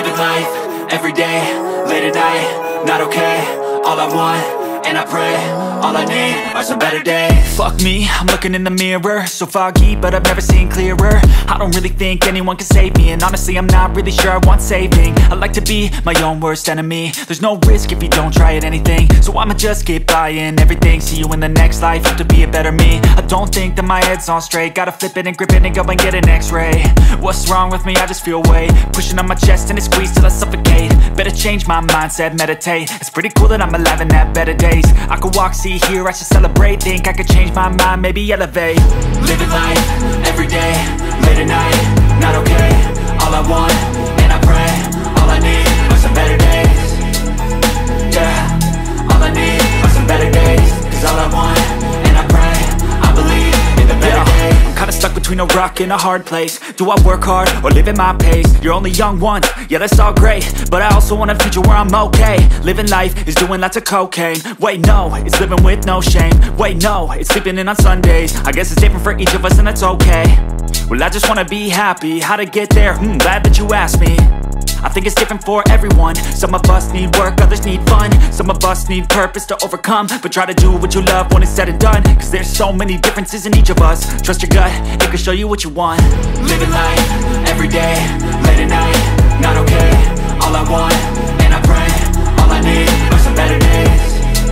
Living life, everyday, late at night, not okay. All I want, and I pray, all I need are some better days. Fuck me, I'm looking in the mirror, so foggy, but I've never seen clearer. I don't really think anyone can save me, and honestly I'm not really sure I want saving. I like to be my own worst enemy. There's no risk if you don't try at anything, so I'ma just keep buying everything. See you in the next life, have to be a better me. I don't think that my head's on straight, gotta flip it and grip it and go and get an x-ray. What's wrong with me? I just feel weight pushing on my chest and it squeezes till I suffocate. Better change my mindset, meditate. It's pretty cool that I'm alive and have better days. I could walk, see, hear, I should celebrate. Think I could change my mind, maybe elevate. Living life, everyday, late at night, not okay. All I want, and I pray, all I need are some better days. Yeah, all I need are some better days. Cause all I want, and I pray, I believe in the better days. I'm kinda stuck between a rock and a hard place. Do I work hard or live at my pace? You're only young once, yeah that's all great, but I also want a future where I'm okay. Living life is doing lots of cocaine. Wait no, it's living with no shame. Wait no, it's sleeping in on Sundays. I guess it's different for each of us and that's okay. Well I just wanna be happy, how to get there? Glad that you asked me. I think it's different for everyone. Some of us need work, others need fun. Some of us need purpose to overcome. But try to do what you love when it's said and done. Cause there's so many differences in each of us. Trust your gut, it can show you what you want. Living life, everyday, late at night, not okay. All I want, and I pray, all I need are some better days.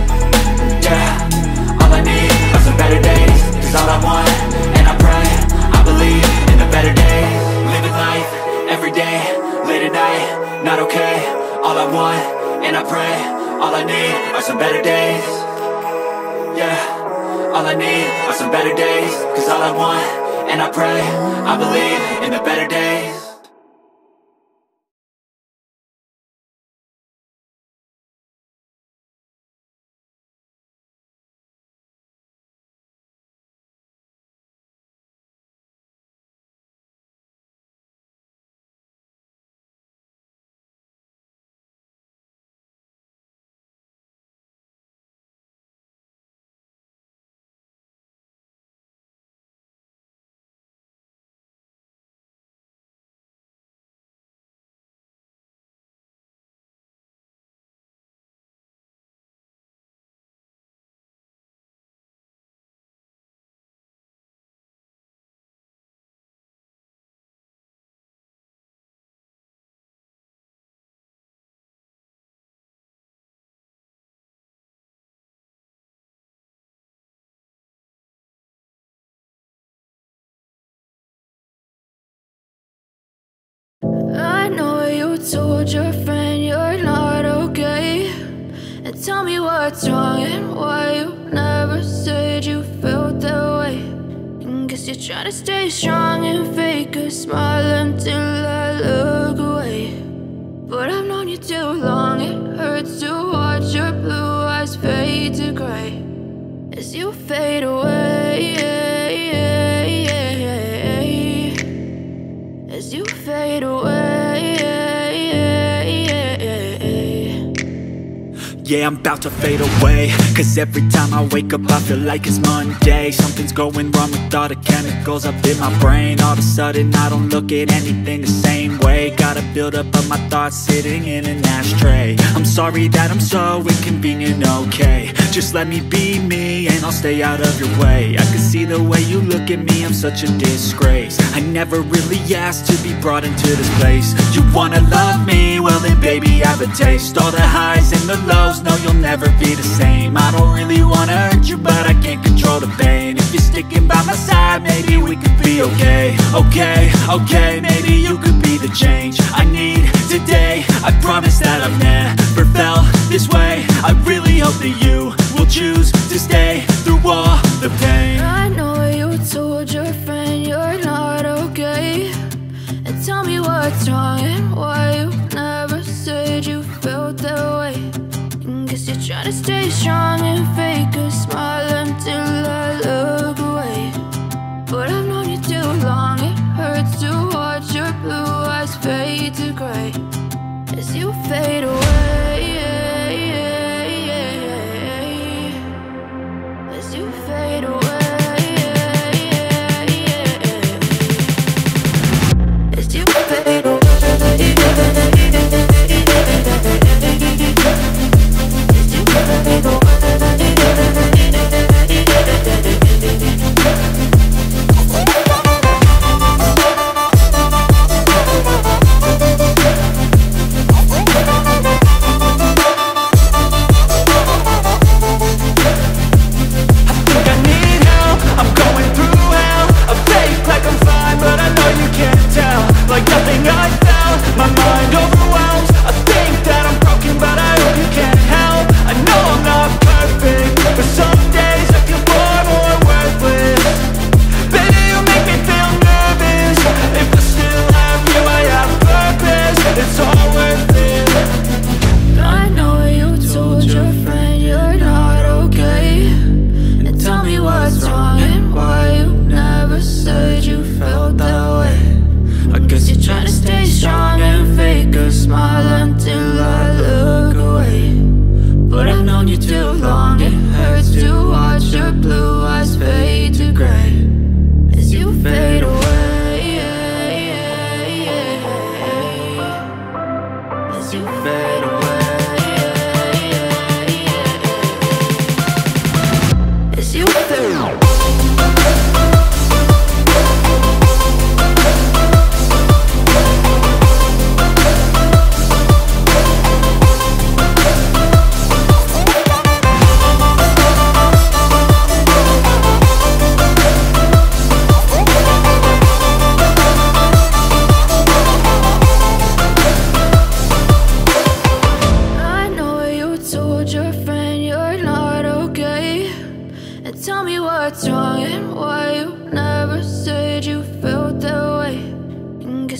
Yeah, all I need are some better days. Cause all I want, and I pray, I believe in the better days. Living life, everyday, late at night, not okay. All I want, and I pray, all I need are some better days. Yeah, all I need are some better days. Cause all I want, and I pray, I believe in the better days. I know you told your friend you're not okay, and tell me what's wrong and why you never said you felt that way. And guess you're trying to stay strong and fake a smile until I look away. But I've known you too long, it hurts to watch your blue eyes fade to gray as you fade away, as you fade away. Yeah, I'm about to fade away. Cause every time I wake up I feel like it's Monday. Something's going wrong with all the chemicals up in my brain. All of a sudden I don't look at anything the same way. Gotta build up of my thoughts sitting in an ashtray. I'm sorry that I'm so inconvenient, okay. Just let me be me and I'll stay out of your way. I can see the way you look at me, I'm such a disgrace. I never really asked to be brought into this place. You wanna love me? Well then baby I have a taste. All the highs and the lows, no you'll never be the same. I don't really wanna hurt you but I can't control the pain. If you're sticking by my side maybe we could be okay. Okay, maybe you could be the change I need today. I promise that I've never felt this way. I really hope that you will choose to stay through all the pain. I know you told your friend you're not okay, and tell me what's wrong and why you never said you felt that way. And guess you're trying to stay strong and fake a smile until I look away. But I've known you too long, it hurts to watch your blue eyes fade to gray as you fade away, as you fade away, as you fade away.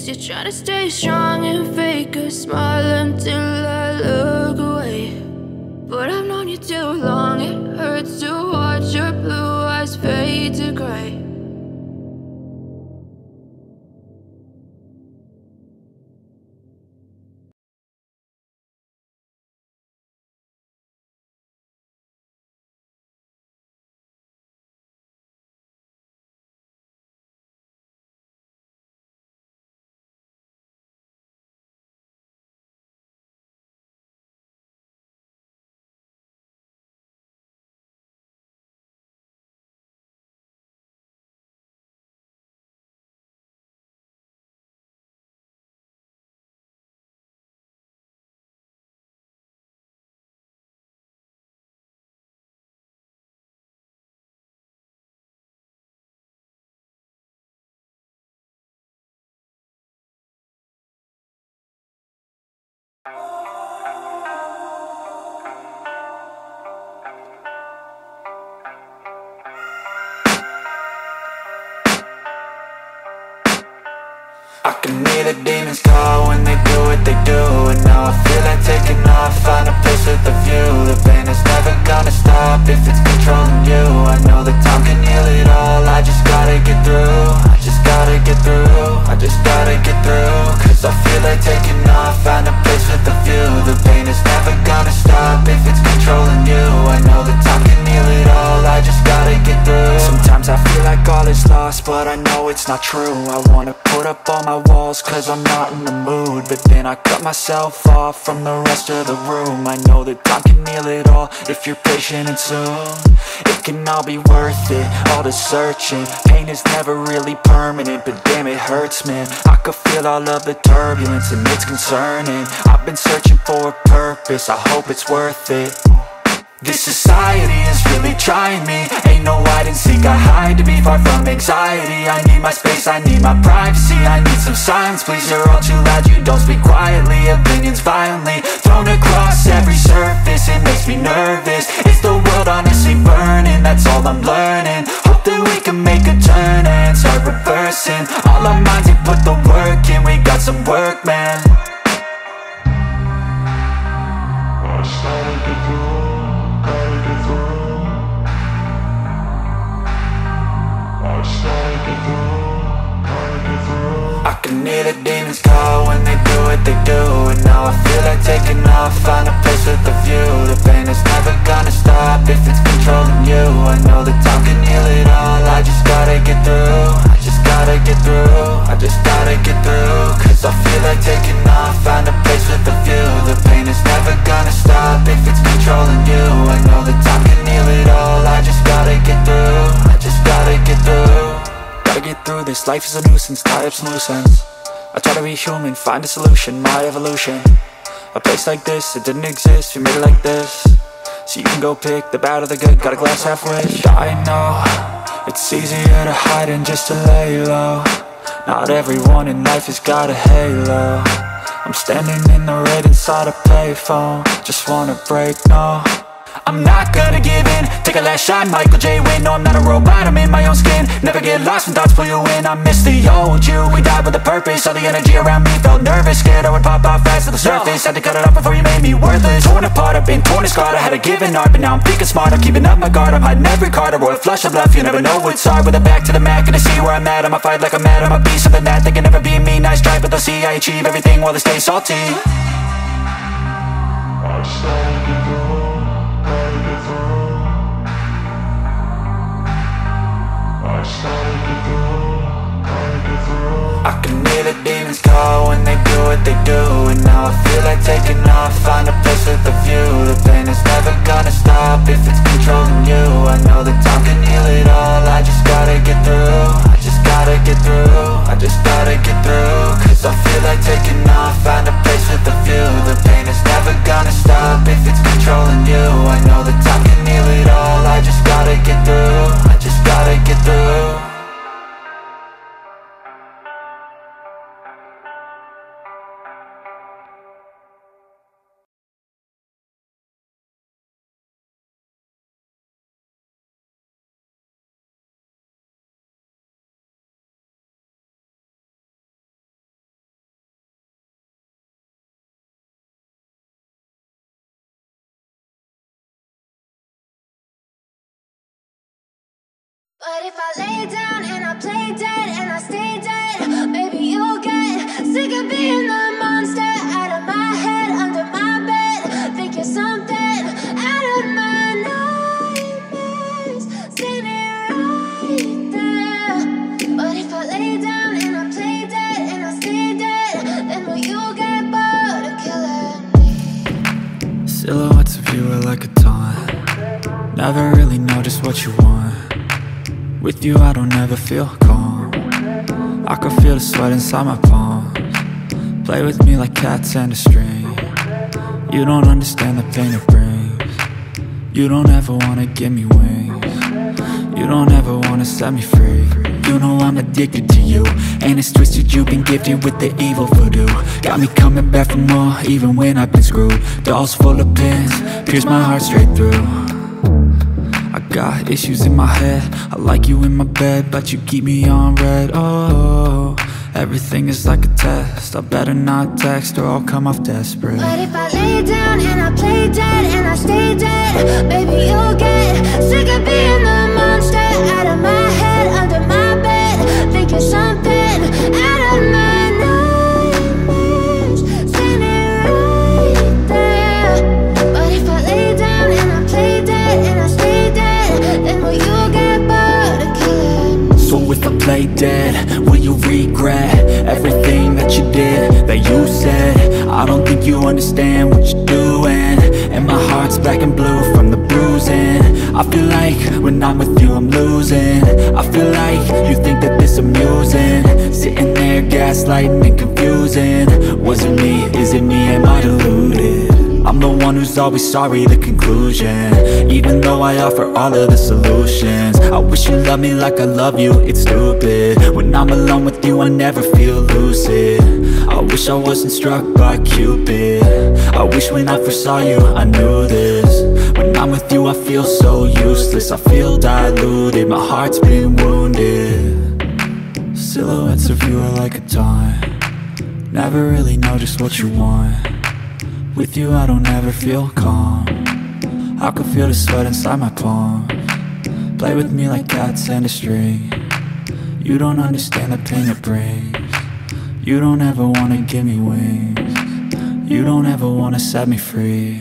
face. You're trying to stay strong and fake a smile until I look away. But I've known you too long, it hurts to watch your blue eyes fade to gray. I can hear the demons call when they do what they do. And now I feel like taking off, find a place with a view. The pain is never gonna stop if it's controlling you. I know that time can heal it all, I just gotta get through. I just gotta get through, I just gotta get through. Cause I feel like taking off, find a place with a view. The pain is never gonna stop if it's controlling you. I know that time can heal it all, I just gotta get through. Sometimes I feel like all is lost, but I know it's not true. I wanna put up all my walls cause I'm not in the mood, but then I cut myself off from the rest of the room. I know that time can heal it all if you're patient and soon it can all be worth it, all the searching. Pain is never really permanent, but damn it hurts, man. I could feel all of the turbulence and it's concerning. I've been searching for a purpose, I hope it's worth it. This society is really trying me. Ain't no hide and seek, I hide to be far from anxiety. I need my space, I need my privacy. I need some silence, please, you're all too loud. You don't speak quietly, opinions violently thrown across every surface. It makes me nervous, is the world honestly burning? That's all I'm learning. Hope that we can make a turn and start reversing all our minds and put the work in. We got some work, man. I can hear the demons call when they do what they do. And now I feel like taking off, find a place with a view. The pain is never gonna stop if it's controlling you. I know that time can heal it all, I just gotta get through. I just gotta get through, I just gotta get through. Cause I feel like taking off, find a place with a view. The pain is never gonna stop if it's controlling you. I know that time can heal it all, I just gotta get through. I just gotta get through. Gotta get through this, life is a nuisance, tie up some loose ends. I try to be human, find a solution, my evolution. A place like this, it didn't exist, we made it like this. So you can go pick the bad or the good, got a glass half wish. I know, it's easier to hide than just to lay low. Not everyone in life has got a halo. I'm standing in the red inside a payphone, just wanna break, no. I'm not gonna give in, take a last shot, Michael J. Win. No, I'm not a robot, I'm in my own skin. Never get lost when thoughts pull you in. I miss the old you, we died with a purpose. All the energy around me felt nervous, scared I would pop out fast to the surface. Had to cut it off before you made me worthless. Torn apart, I've been torn and scarred. I had a given art, but now I'm thinking smart. I'm keeping up my guard, I'm hiding every card. A royal flush of love, you never know what's hard. With a back to the mat, gonna see where I'm at. I'ma fight like I'm mad, I'ma be something that they can never be me. Nice try, but they'll see I achieve everything while they stay salty. I can hear the demons call when they do what they do. And now I feel like taking off, find a place with a view. The pain is never gonna stop if it's controlling you. I know that time can heal it all, I just gotta get through. I just gotta get through, I just gotta get through. Cause I feel like taking off, find a place with a view. The pain is never gonna stop if it's controlling you. I know that time can heal it all, I just gotta get through. I just gotta get through. But if I lay down and I play dead and I stay dead, maybe you'll get sick of being the monster out of my head, under my bed. Think you're something out of my nightmares, standing right there. But if I lay down and I play dead and I stay dead, then will you get bored of killing me? Silhouettes of you are like a taunt. Never really know just what you want. With you I don't ever feel calm. I can feel the sweat inside my palms. Play with me like cats and a string. You don't understand the pain it brings. You don't ever wanna give me wings. You don't ever wanna set me free. You know I'm addicted to you, and it's twisted, you've been gifted with the evil voodoo. Got me coming back for more, even when I've been screwed. Dolls full of pins, pierce my heart straight through. I got issues in my head, I like you in my bed, but you keep me on red. Oh, everything is like a test. I better not text or I'll come off desperate. But if I lay down and I play dead and I stay dead, maybe you'll get sick of being the monster out of my head, under my bed. Think you're something out of my nightmares, standing right there. But if I lay down and I play dead and I stay dead, then will you get bored of killing me? So if I play dead, will you regret everything that you did, that you said? I don't think you understand what you're doing, and my heart's black and blue from the bruising. I feel like when I'm with you I'm losing. I feel like you think that this amusing, sitting there gaslighting and confusing. Was it me? Is it me? Am I deluded? I'm the one who's always sorry, the conclusion, even though I offer all of the solutions. I wish you loved me like I love you, it's stupid. When I'm alone with you I never feel lucid. I wish I wasn't struck by Cupid. I wish when I first saw you I knew this. When I'm with you I feel so useless, I feel diluted, my heart's been wounded. Silhouettes of you are like a taunt. Never really know just what you want. With you I don't ever feel calm. I can feel the sweat inside my palms. Play with me like cats and a string. You don't understand the pain it brings. You don't ever wanna give me wings. You don't ever wanna set me free.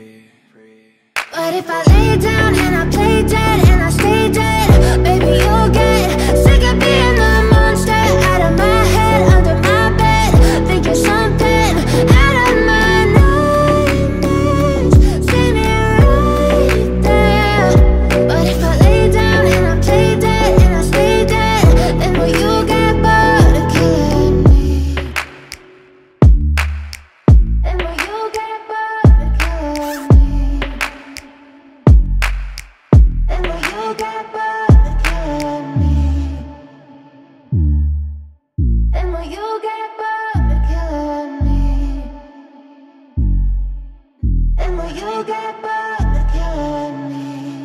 But if I lay down and I play dead and I stay dead, maybe you'll get sick of being the monster out of my head, under my bed. Think you're something out of my nightmares, standing right there. But if I lay down and I play dead and I stay dead, then will you get bored of killing me? Then will you get bored of killing me? And will you get bored of killing me? And will you get bored of killing me? And will you get bored of killing me?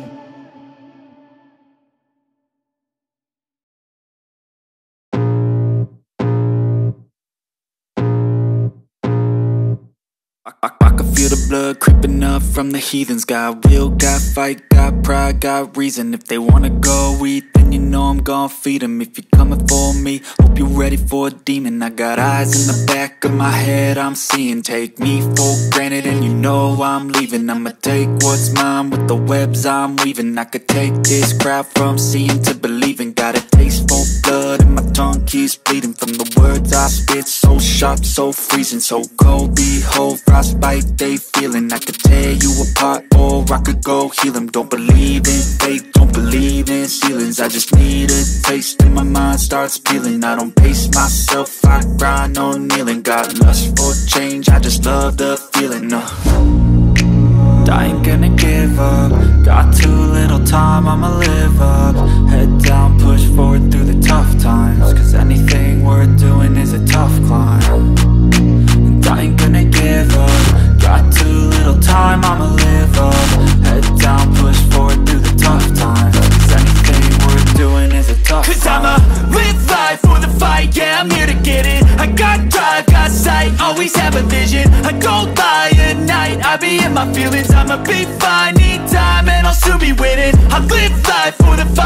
I can feel the blood creeping up from the heathens. Got will, got fight, got pride, got reason. If they wanna go eat, then you know I'm gon' feed them. If you're coming for me, hope you're ready for a demon. I got eyes in the back of my head, I'm seeing. Take me for granted and you know I'm leaving. I'ma take what's mine with the webs I'm weaving. I could take this crowd from seeing to believing. Got a taste for blood and my tongue keeps bleeding from the words I spit. So sharp, so freezing, so cold. Behold, frostbite they feeling. I could tear you apart or I could go heal them. Don't believe in fate, don't believe in ceilings. I just need a taste and my mind starts peeling. I don't pace myself, I grind on kneeling. Got lust for change, I just love the feeling. I ain't gonna give up. Got too little time, I'ma live up. Head down, push forward through the tough times. Cause anything worth doing is a tough climb. And I ain't gonna give up. Got too little time, I'ma live up. Head down, push forward through the tough times. Cause anything worth doing is a tough climb. Cause I'ma live life for the fight, yeah, I'm here to get it. I got drive, got sight, always have a vision. I don't lie at night, I be in my feelings. I'ma be fine, need time and I'll soon be winning. I live life for the fight.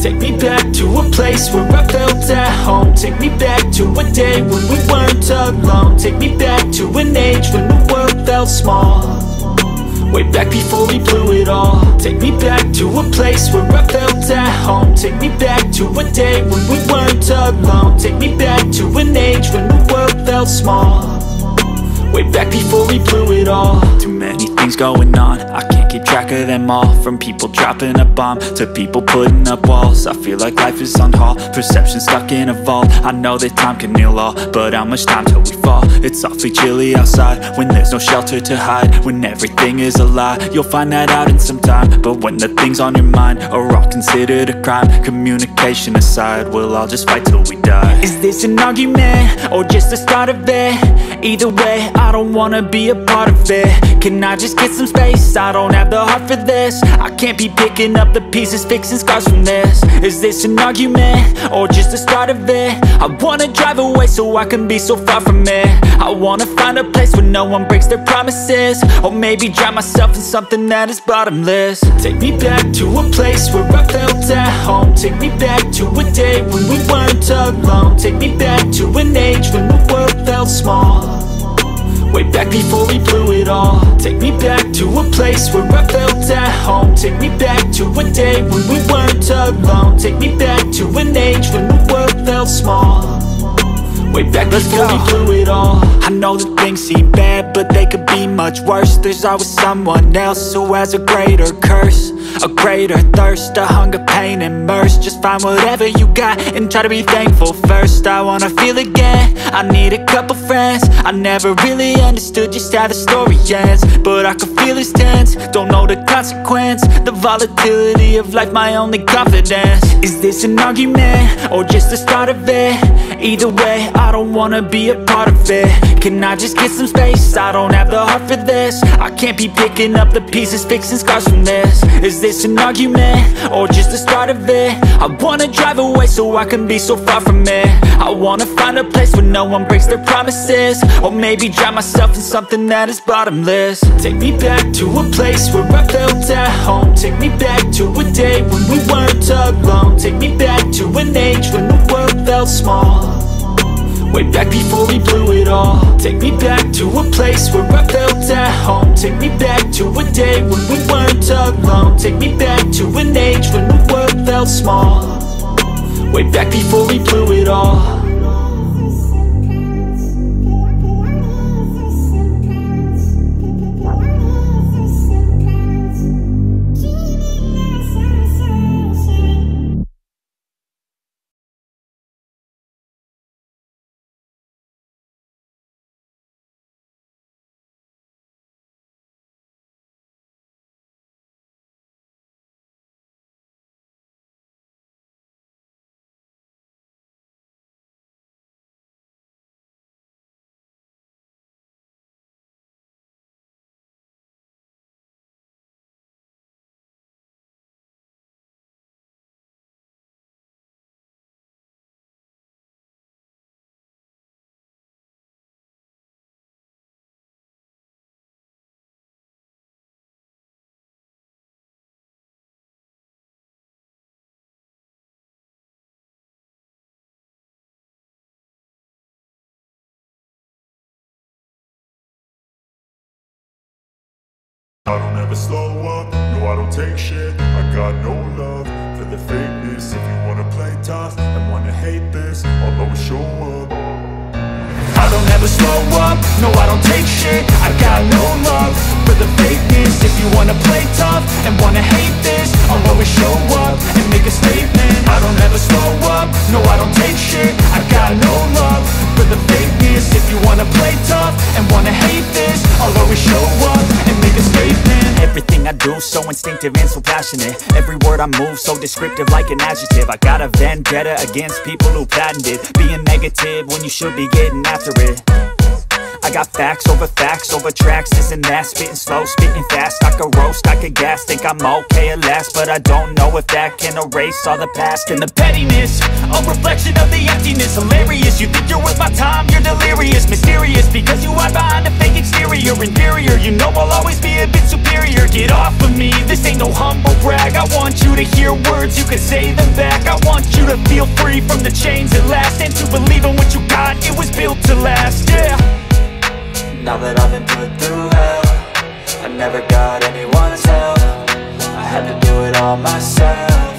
Take me back to a place where I felt at home. Take me back to a day when we weren't alone. Take me back to an age when the world felt small, way back before we blew it all. Take me back to a place where I felt at home. Take me back to a day when we weren't alone. Take me back to an age when the world felt small, way back before we blew it all. Too many things going on, I can't keep track of them all. From people dropping a bomb to people putting up walls. I feel like life is on hold, perception stuck in a vault. I know that time can heal all, but how much time till we fall? It's awfully chilly outside when there's no shelter to hide. When everything is a lie, you'll find that out in some time. But when the things on your mind are all considered a crime, communication aside, we'll all just fight till we die. Is this an argument or just the start of it? Either way, I don't wanna be a part of it. Can I just get some space? I don't have the heart for this. I can't be picking up the pieces, fixing scars from this. Is this an argument or just the start of it? I wanna drive away so I can be so far from it. I wanna find a place where no one breaks their promises, or maybe drown myself in something that is bottomless. Take me back to a place where I felt at home. Take me back to a day when we weren't alone. Take me back to an age when the world felt small, way back before we blew it all. Take me back to a place where I felt at home. Take me back to a day when we weren't alone. Take me back to an age when the world felt small, way back before we blew it all. I know that things seem bad, but they could be much worse. There's always someone else who has a greater curse, a greater thirst, a hunger, pain, and mercy. Just find whatever you got and try to be thankful first. I wanna feel again, I need a couple friends. I never really understood just how the story ends, but I can feel it's tense, don't know the consequence. The volatility of life, my only confidence. Is this an argument or just the start of it? Either way, I don't wanna be a part of it. Can I just get some space? I don't have the heart for this. I can't be picking up the pieces, fixing scars from this. Is this an argument or just the start of it? I wanna drive away so I can be so far from it. I wanna find a place where no one breaks their promises, or maybe drown myself in something that is bottomless. Take me back to a place where I felt at home. Take me back to a day when we weren't alone. Take me back to an age when the world felt small, way back before we blew it all. Take me back to a place where I felt at home. Take me back to a day when we weren't alone. Take me back to an age when the world felt small, way back before we blew it all. I don't ever slow up, no I don't take shit. I got no love for the fakeness. If you wanna play tough and wanna hate this, I'll always show up. I don't ever slow up, no I don't take shit. I got no love for the fakeness. If you wanna play tough and wanna hate this, I'll always show up and make a statement. I don't ever slow up, no I don't take shit. I got no love for the fakeness. If you wanna play tough and wanna hate this, I'll always show up and make a statement. Everything I do so instinctive and so passionate. Every word I move so descriptive like an adjective. I got a vendetta against people who patented being negative when you should be getting after it. I got facts over tracks, this and that. Spitting slow, spitting fast, I could roast, I could gas. Think I'm okay at last, but I don't know if that can erase all the past. And the pettiness, a reflection of the emptiness. Hilarious, you think you're worth my time, you're delirious. Mysterious, because you hide behind a fake exterior. Inferior, you know I'll always be a bit superior. Get off of me, this ain't no humble brag. I want you to to hear words, you can say them back. I want you to feel free from the chains at last, and to believe in what you got, it was built to last, yeah. Now that I've been put through hell, I never got anyone's help, I had to do it all myself.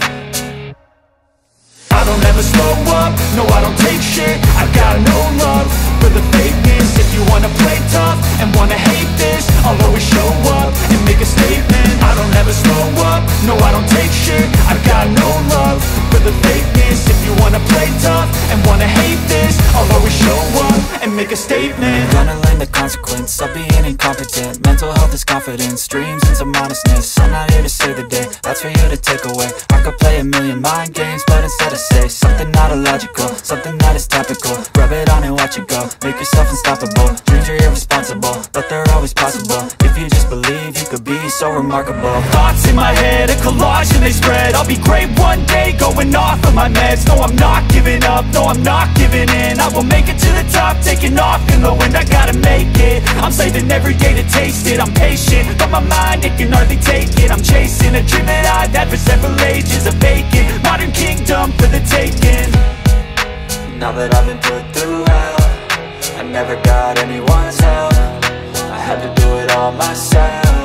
I don't ever slow up, no I don't take shit, I got no love for the fakeness. If you wanna play tough and wanna hate this, I'll always show up and make a statement. I don't ever slow up, no I don't take shit, I got no love for the fakeness. If you wanna play tough and wanna hate this, I'll always show up and make a statement. Gonna learn the consequence of being incompetent. Mental health is confidence, dreams into modestness. I'm not here to save the day, that's for you to take away. I could play a million mind games, but instead I say something not illogical, something that is topical. Rub it on and watch it go, make yourself unstoppable. Dreams are irresponsible, but they're always possible. If you just believe, you could be so remarkable. Thoughts in my head, a collage and they spread. I'll be great one day, going off of my meds. No, I'm not giving up, no, I'm not giving in. I will make it to the top, taking off in the wind. I gotta make it, I'm saving every day to taste it. I'm patient, but my mind, it can hardly take it. I'm chasing a dream that I've had for several ages. A vacant, modern kingdom for the taking. Now that I've been put through hell, I never got anyone's help, I had to do it all myself.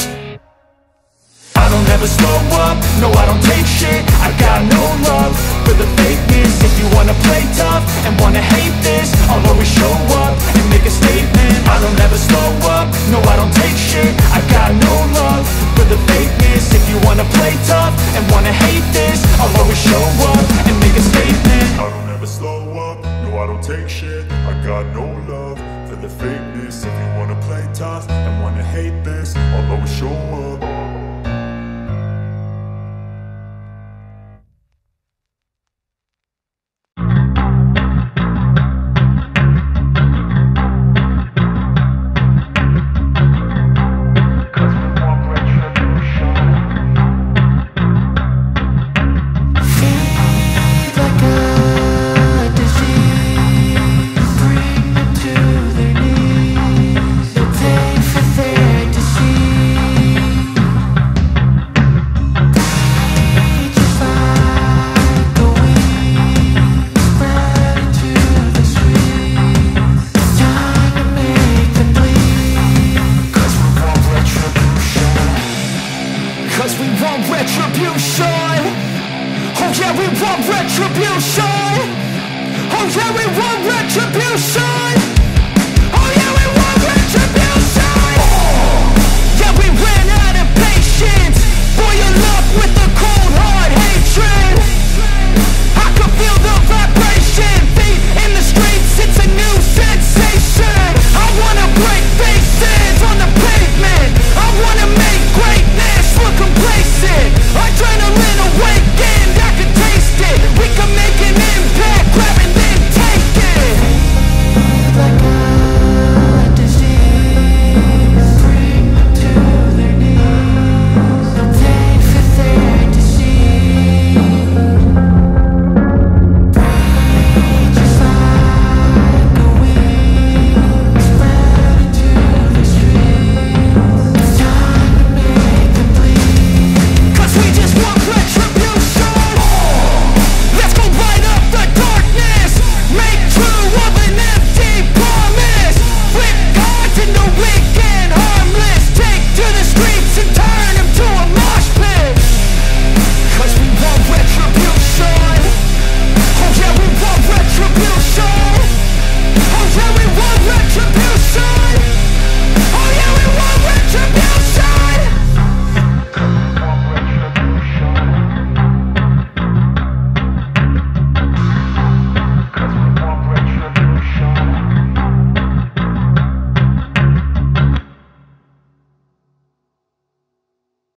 I don't ever slow up, no I don't take shit, I got no love for the fakeness. If you wanna play tough and wanna hate this, I'll always show up and make a statement. I don't ever slow up, no I don't take shit, I got no love for the fakeness. If you wanna play tough and wanna hate this, I'll always show up and make a statement. I don't ever slow up, no I don't take shit, I got no love for the fakeness. If you wanna play tough and wanna hate this, I'll always show up. Retribution. Oh yeah, we want retribution. Oh yeah, we want retribution. Oh yeah, we want retribution. Yeah, we ran out of patience.